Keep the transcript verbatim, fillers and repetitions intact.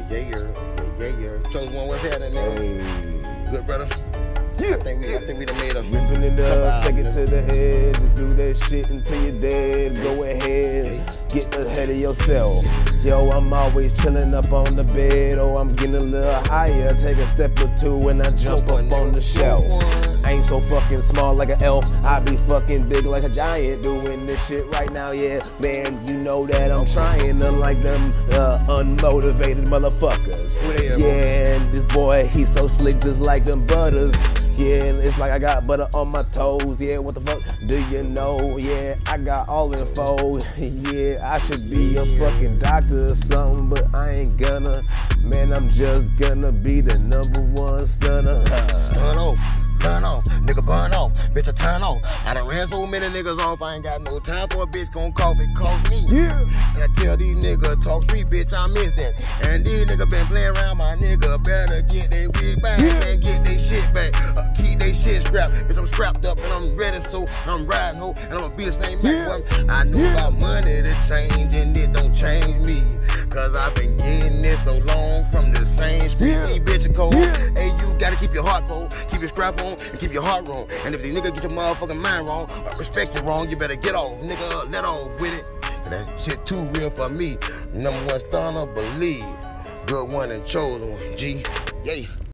Yeah, yeah, yeah, yeah, yeah. Chose one, what's happening, nigga? Hey. Good, brother. Yeah. I think we, I think we done made a Ripping it up, take it to the head. Just do that shit until you're dead. Go ahead, get ahead of yourself. Yo, I'm always chilling up on the bed. Oh, I'm getting a little higher. Take a step or two and I jump up on the shelf. I ain't so fucking small like an elf. I be fucking big like a giant. Doing this shit right now, yeah. Man, you know that I'm trying. Unlike them uh, unmotivated motherfuckers. Yeah, and this boy, he's so slick just like them butters. Yeah, it's like I got butter on my toes. Yeah, what the fuck do you know? Yeah, I got all info. Yeah, I should be a fucking doctor or something, but I ain't gonna. Man, I'm just gonna be the number one stunner. Stun off, burn off, nigga burn off, bitch I turn off. I done ran so many niggas off, I ain't got no time for a bitch gon' cough, it cost me. Yeah. And I tell these niggas talk street, bitch, I miss that. And these niggas been playing around, my nigga better get they wig back yeah. and get they shit back. Uh, keep they shit strapped, bitch I'm strapped up and I'm ready, so I'm riding ho, and I'ma be the same man. Yeah. I know yeah. about money to change and it don't change me. Cause I've been getting this so long from the same street. Yeah. These bitches cold. Yeah. Hey, you gotta keep your heart cold, keep your scrap on, and keep your heart wrong. And if these niggas get your motherfucking mind wrong, or respect you wrong, you better get off, nigga, let off with it. Cause that shit too real for me. Number one stunner, believe. Good one and chosen one, G. Yeah.